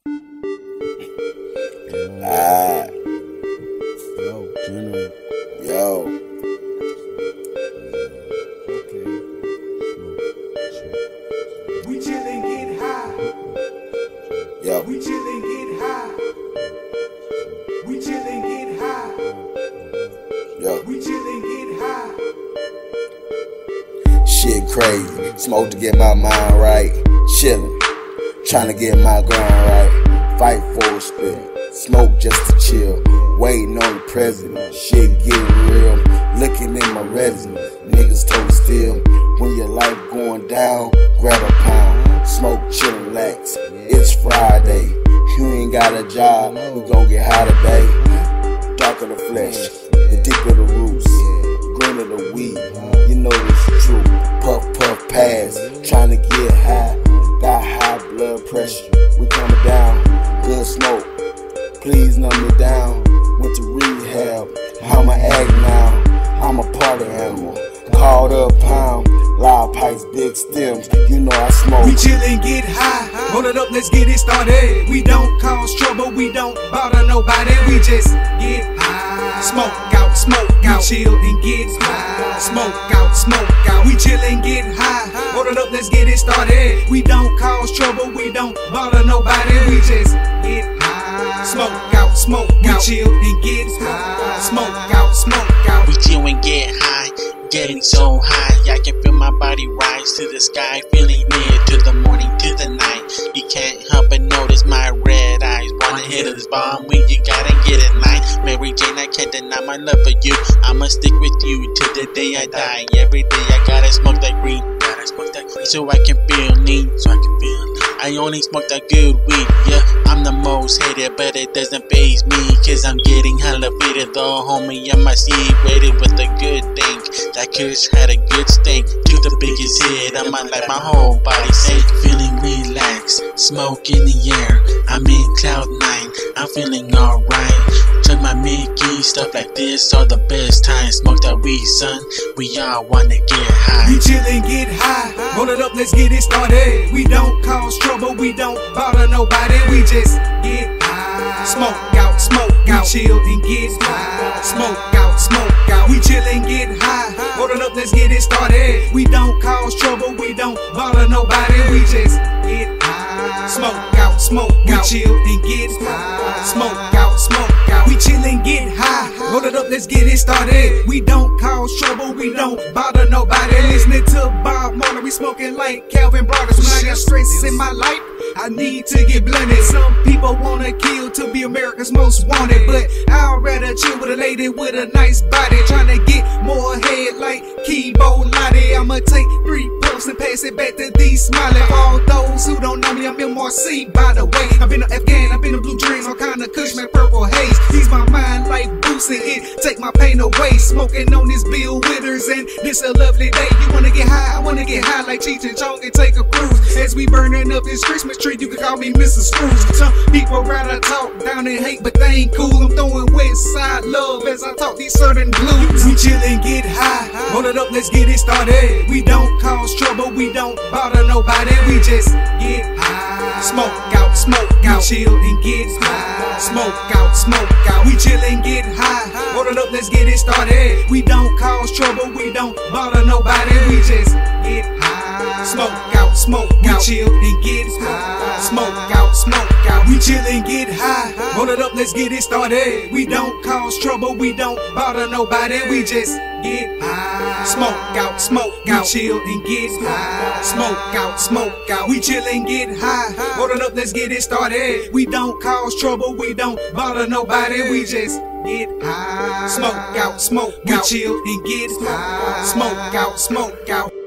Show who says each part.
Speaker 1: Alright.
Speaker 2: Yo, General.
Speaker 1: Yo.
Speaker 3: We chillin', get high.
Speaker 1: Yo.
Speaker 3: We chillin', get high. We chillin', get high.
Speaker 1: Yo.
Speaker 3: We chillin', get high.
Speaker 1: Shit crazy. Smoke to get my mind right. Chillin'. Tryna get my grind right. Fight for a spit. Smoke just to chill. Waiting on the president. Shit getting real. Looking in my retina. Niggas told still. When your life going down, grab a pound. Smoke, chill, relax. It's Friday. You ain't got a job. We gon' get high today. Dark of the flesh. The deeper the roots. Green of the weed. You know this is true. Puff, puff, pass. Tryna get high. Got high blood pressure. We coming down. Good smoke. Please numb me down. Went to rehab. I'ma act now. I'm a party animal. Called up pound. Loud pipes, big stems. You know I smoke.
Speaker 3: We chillin', get high. Roll it up, let's get it started. We don't cause trouble, we don't bother nobody. We just get high. Smoke out, smoke out. We chill and get high. Smoke out, smoke out. We chillin', get high. Roll it up, let's get it started. We don't cause trouble, we don't bother nobody. We just get high. Smoke out, smoke out. We chill and get high. Smoke out, smoke out.
Speaker 4: We chill and get high, getting so high, I can feel my body rise to the sky, feeling near to the morning, to the night. You can't help but notice my red eyes. Wanna hit this bomb when you gotta get it night. Mary Jane, I can't deny my love for you. I'ma stick with you till the day I die. Every day I gotta smoke that green, so I can feel neat, I only smoke that good weed, yeah. I'm the most hated, but it doesn't faze me, cause I'm getting hella faded. Though homie, I might see waited with a good thing. That kush had a good stink. To the biggest hit, I might like my whole body sink. Feeling relaxed, smoke in the air. I'm in cloud 9, I'm feeling alright. Took my Mickey, stuff like this are the best times. Smoke that weed, son, we all wanna get high.
Speaker 3: We chillin', get high. Roll it up, let's get it started. We don't cause trouble, we don't bother nobody. We just get high. Smoke out, smoke out. We chill and get high. Smoke out, smoke out. We chillin', get high. Roll it up, let's get it started. We don't cause trouble, we don't bother nobody. We just get high. Smoke out, smoke out. We chill and get high. Smoke out, smoke out. We chillin', get high. Roll it up, let's get it started. We don't cause trouble, we don't bother nobody. Listening to Bob Marley, we smoking like Calvin Brothers. When I got stress in my life, I need to get blunted. Some people wanna kill to be America's most wanted, but I'd rather chill with a lady with a nice body, tryna get more head like Kibo Lottie. I'ma take 3 puffs and pass it back to these smiling. For all those who don't know me, I'm MRC, by the way. I've been to Afghan, I've been to Blue Dreams, all kind of Kush, man, purple haze. Ease my mind like boosting it, take my pain away. Smoking on this Bill Withers, and this a lovely day. You wanna get high, I wanna get high like Cheech and Chong and take a cruise. As we burning up this Christmas tree, you can call me Mr. Scrooge. Some people rather talk down and hate, but they ain't cool. I'm throwing West Side love as I talk these southern blues. We chillin', get high. Roll it up, let's get it started. We don't cause trouble, we don't bother nobody. We just get high. Smoke out, smoke out. We chill and get high. Smoke out, smoke out. We chillin', get high. Roll it up, let's get it started. We don't cause trouble, we don't bother nobody. We just get high. Smoke out, smoke out. We chill and get high. Smoke out, smoke out. We chillin', get high. Roll it up, let's get it started. We don't cause trouble, we don't bother nobody. We just get high. Smoke out, smoke out. We chill and get high. Smoke out, smoke out. We chillin', get high. Roll it up, let's get it started. We don't cause trouble, we don't bother nobody. We just get high. Smoke out, smoke out. We chill and get high. Smoke out, smoke out.